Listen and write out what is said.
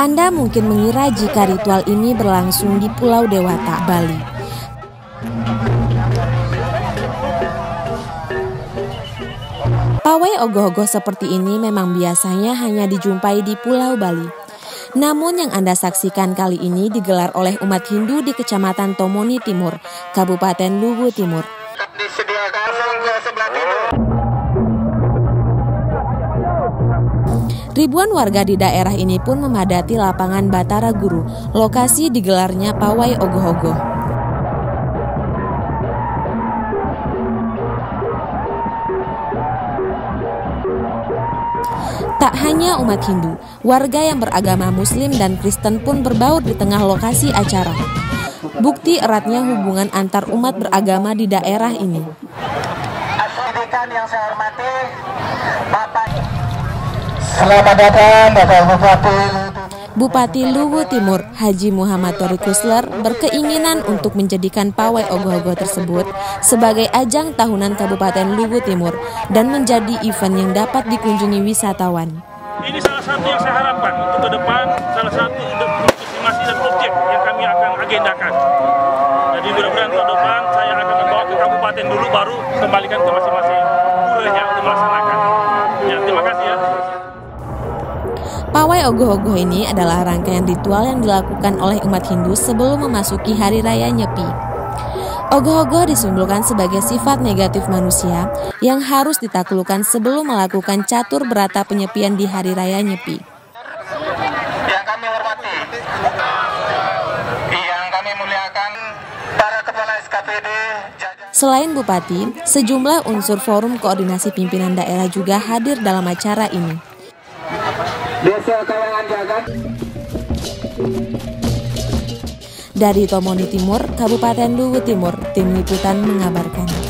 Anda mungkin mengira jika ritual ini berlangsung di Pulau Dewata, Bali. Pawai ogoh-ogoh seperti ini memang biasanya hanya dijumpai di Pulau Bali. Namun yang Anda saksikan kali ini digelar oleh umat Hindu di Kecamatan Tomoni Timur, Kabupaten Luwu Timur. Ribuan warga di daerah ini pun memadati lapangan Batara Guru, lokasi digelarnya pawai ogoh-ogoh. Tak hanya umat Hindu, warga yang beragama Muslim dan Kristen pun berbaur di tengah lokasi acara. Bukti eratnya hubungan antar umat beragama di daerah ini. Yang saya hormati, Bapak. Selamat datang Bapak Bupati. Bupati Luwu Timur, Haji Muhammad Tori Kusler, berkeinginan untuk menjadikan pawai ogoh-ogoh tersebut sebagai ajang tahunan Kabupaten Luwu Timur dan menjadi event yang dapat dikunjungi wisatawan. Ini salah satu yang saya harapkan untuk ke depan, salah satu estimasi dan objek yang kami akan agendakan. Jadi mudah-mudahan ke depan saya akan membawa ke kabupaten dulu, baru kembalikan ke masing-masing puranya untuk melaksanakan. Ya, terima kasih ya. Pawai ogoh-ogoh ini adalah rangkaian ritual yang dilakukan oleh umat Hindu sebelum memasuki Hari Raya Nyepi. Ogoh-ogoh disimbolkan sebagai sifat negatif manusia yang harus ditaklukkan sebelum melakukan catur berata penyepian di Hari Raya Nyepi. Yang kami hormati, yang kami muliakan, para kepala SKPD. Selain Bupati, sejumlah unsur Forum Koordinasi Pimpinan Daerah juga hadir dalam acara ini. Desa Kawangan Jagat. Dari Tomoni Timur, Kabupaten Luwu Timur, Tim Liputan mengabarkan.